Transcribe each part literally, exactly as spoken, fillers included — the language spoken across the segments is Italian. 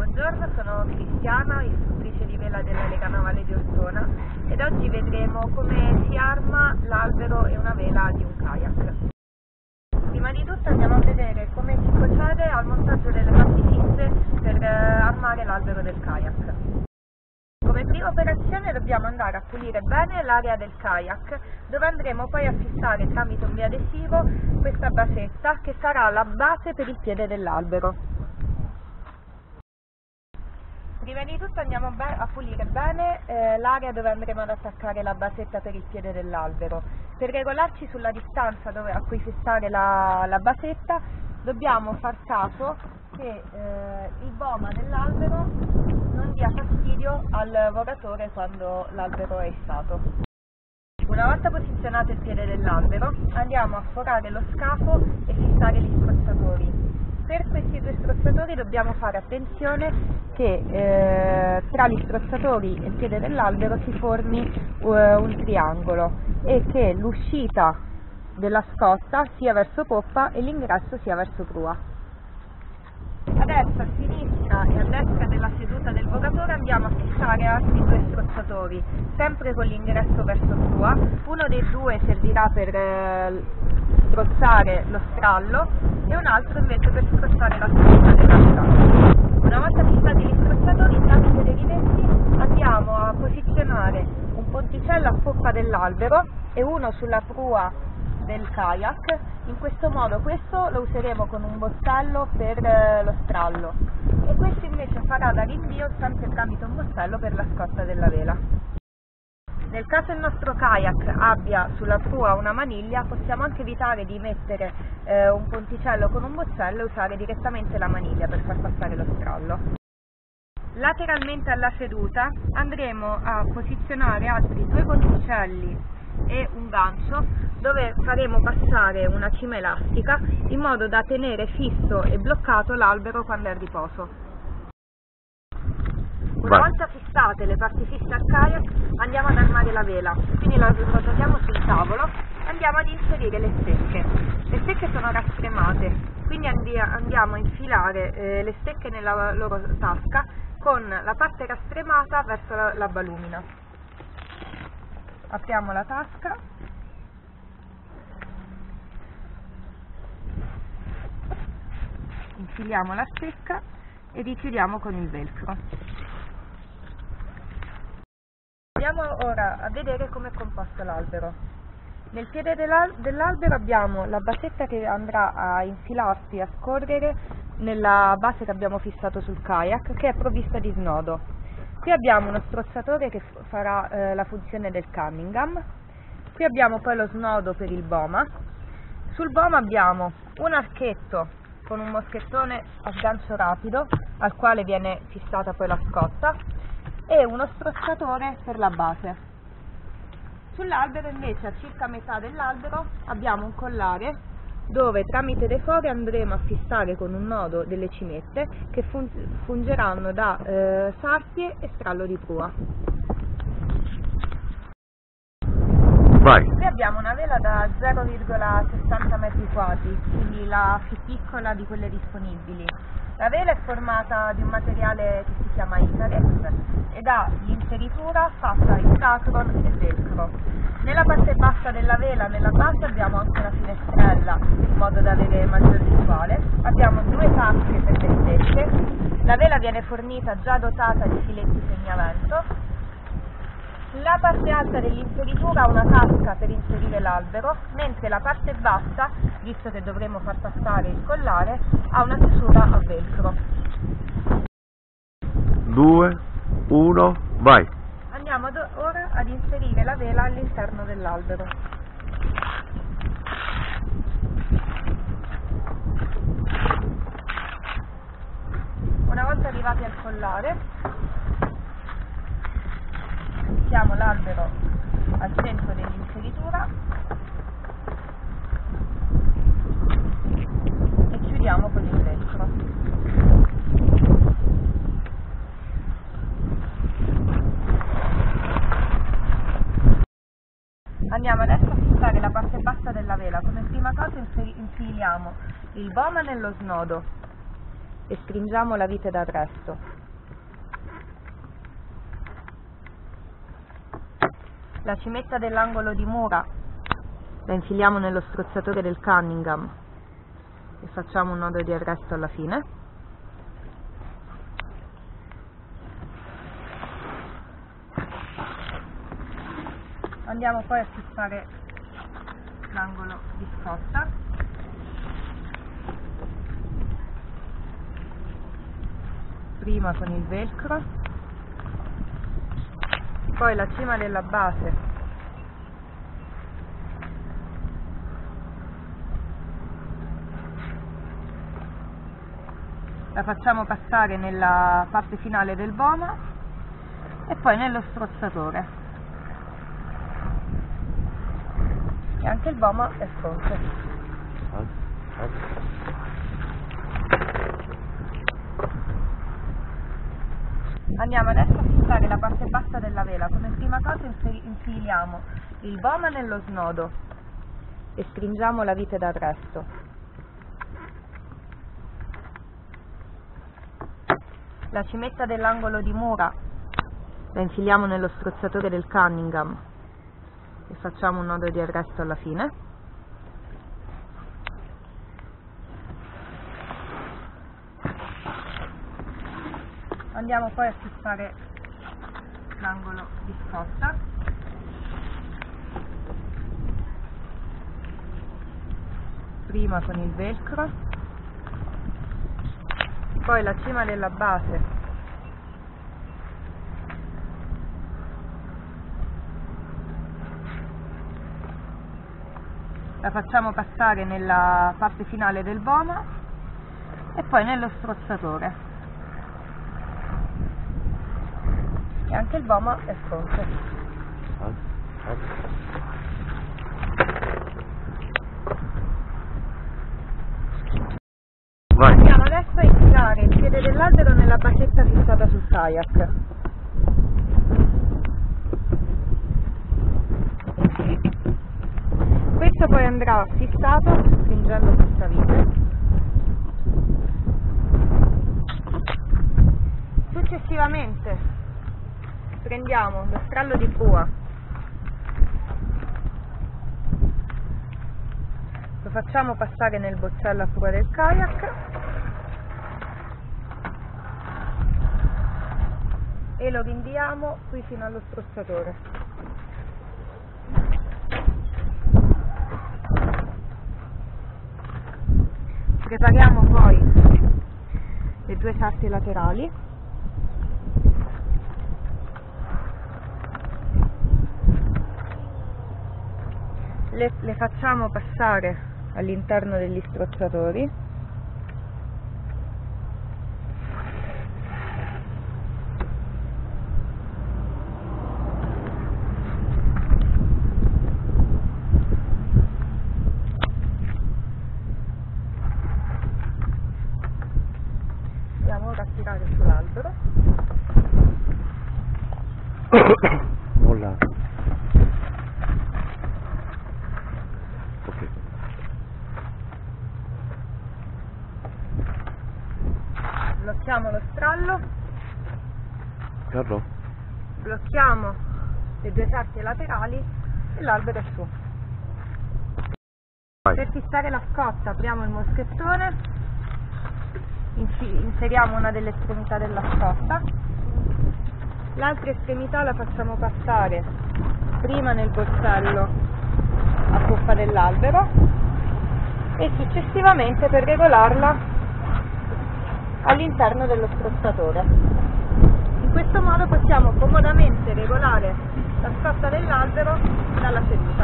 buongiorno, sono Cristiana, istruttrice di vela della Lega Navale di Ortona ed oggi vedremo come si arma l'albero e una vela di un kayak. Prima di tutto andiamo a vedere come si procede al montaggio delle parti fisse per eh, armare l'albero del kayak. Come prima operazione dobbiamo andare a pulire bene l'area del kayak, dove andremo poi a fissare tramite un biadesivo questa basetta che sarà la base per il piede dell'albero. Prima di tutto andiamo a pulire bene eh, l'area dove andremo ad attaccare la basetta per il piede dell'albero. Per regolarci sulla distanza dove, a cui fissare la, la basetta, dobbiamo far caso che eh, il boma dell'albero non dia fastidio al vogatore quando l'albero è issato. Una volta posizionato il piede dell'albero, andiamo a forare lo scafo e fissare gli strozzatori. Per questi due strozzatori dobbiamo fare attenzione che eh, tra gli strozzatori e il piede dell'albero si formi uh, un triangolo e che l'uscita della scossa sia verso poppa e l'ingresso sia verso prua. Adesso a sinistra e a destra della seduta del vogatore andiamo a fissare altri due strozzatori, sempre con l'ingresso verso prua. Uno dei due servirà per eh, strozzare lo strallo e un altro invece per strozzare la seduta della strada. Una volta fissati gli strozzatori, tramite dei rivetti andiamo a posizionare un ponticello a poppa dell'albero e uno sulla prua del kayak. In questo modo questo lo useremo con un bossello per eh, lo strallo e questo invece farà da rinvio sempre tramite un bossello per la scossa della vela. Nel caso il nostro kayak abbia sulla prua una maniglia, possiamo anche evitare di mettere eh, un ponticello con un bossello e usare direttamente la maniglia per far passare lo strallo. Lateralmente alla seduta andremo a posizionare altri due ponticelli e un gancio dove faremo passare una cima elastica in modo da tenere fisso e bloccato l'albero quando è a riposo. Una volta fissate le parti fisse al kayak andiamo ad armare la vela, quindi la ruotiamo sul tavolo e andiamo ad inserire le stecche. Le stecche sono rastremate, quindi andiamo a infilare eh, le stecche nella loro tasca con la parte rastremata verso la, la balumina. Apriamo la tasca, infiliamo la stecca e richiudiamo con il velcro. Andiamo ora a vedere come è composto l'albero. Nel piede dell'albero abbiamo la basetta che andrà a infilarsi e a scorrere nella base che abbiamo fissato sul kayak, che è provvista di snodo. Qui abbiamo uno strozzatore che farà eh, la funzione del Cunningham. Qui abbiamo poi lo snodo per il boma. Sul boma abbiamo un archetto con un moschettone a sgancio rapido al quale viene fissata poi la scossa e uno strozzatore per la base. Sull'albero invece, a circa metà dell'albero, abbiamo un collare dove tramite dei fori andremo a fissare con un nodo delle cimette che fungeranno da eh, sartie e strallo di prua. Vai. Qui abbiamo una vela da zero virgola sessanta metri quadri, quindi la più piccola di quelle disponibili. La vela è formata di un materiale che si chiama Icarex ed ha l'inseritura fatta in Dacron e velcro. Nella parte bassa della vela, nella base, abbiamo anche una finestrella in modo da avere maggior visuale. Abbiamo due tasche per le stecche. La vela viene fornita già dotata di filetti segnavento. La parte alta dell'inseritura ha una tasca per inserire l'albero, mentre la parte bassa, visto che dovremo far passare il collare, ha una chiusura a velcro. due, uno, vai! Andiamo ad ora ad inserire la vela all'interno dell'albero. Una volta arrivati al collare, mettiamo l'albero al centro dell'inseritura e chiudiamo con il velcro. Andiamo adesso a fissare la parte bassa della vela. Come prima cosa infiliamo il boma nello snodo e stringiamo la vite d'arresto. La cimetta dell'angolo di mura la infiliamo nello strozzatore del Cunningham e facciamo un nodo di arresto alla fine. Andiamo poi a fissare l'angolo di scotta. Prima con il velcro, poi la cima della base la facciamo passare nella parte finale del voma e poi nello strozzatore. E anche il voma è pronto. Andiamo adesso a fissare la parte bassa della vela. Come prima cosa infiliamo il voma nello snodo e stringiamo la vite d'arresto. La cimetta dell'angolo di mura la infiliamo nello strozzatore del Cunningham e facciamo un nodo di arresto alla fine. Andiamo poi a fissare l'angolo di scotta. Prima con il velcro, poi la cima della base la facciamo passare nella parte finale del voma e poi nello strozzatore. E anche il voma è pronto. Vai. Andiamo adesso a infilare il piede dell'albero nella basetta fissata sul kayak. Questo poi andrà fissato stringendo questa vite. Successivamente prendiamo lo strallo di prua, lo facciamo passare nel boccello a prua del kayak e lo rinviamo qui fino allo strozzatore. Prepariamo poi le due sarti laterali. Le, le facciamo passare all'interno degli strozzatori andiamo ora a tirare sull'albero. Mollato. Blocchiamo lo strallo, Carlo? blocchiamo le due sarti laterali e l'albero è su. Vai. Per fissare la scotta apriamo il moschettone, inseriamo una delle estremità della scotta, l'altra estremità la facciamo passare prima nel borsello a poppa dell'albero e successivamente, per regolarla, all'interno dello strozzatore. In questo modo possiamo comodamente regolare la scotta dell'albero dalla seduta.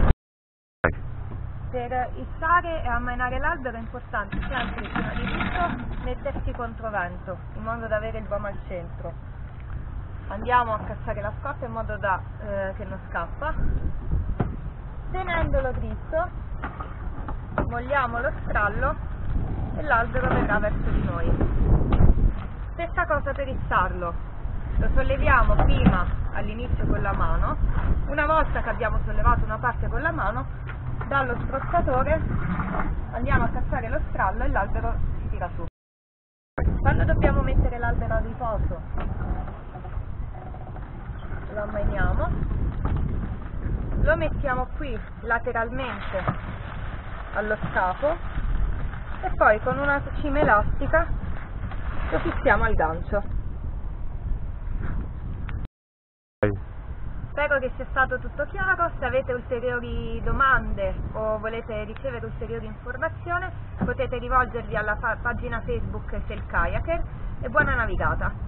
Per issare e ammainare l'albero è importante sempre, prima di tutto, mettersi contro vento, in modo da avere il vama al centro. Andiamo a cacciare la scotta in modo da eh, che non scappa. Tenendolo dritto, molliamo lo strallo e l'albero verrà verso di noi. Stessa cosa per issarlo, lo solleviamo prima all'inizio con la mano, una volta che abbiamo sollevato una parte con la mano, dallo strozzatore andiamo a cacciare lo strallo e l'albero si tira su. Quando dobbiamo mettere l'albero a riposo lo ammainiamo, lo mettiamo qui lateralmente allo scafo e poi con una cima elastica lo fissiamo al gancio. Spero che sia stato tutto chiaro. Se avete ulteriori domande o volete ricevere ulteriori informazioni potete rivolgervi alla pagina Facebook Sail Kayaker e buona navigata!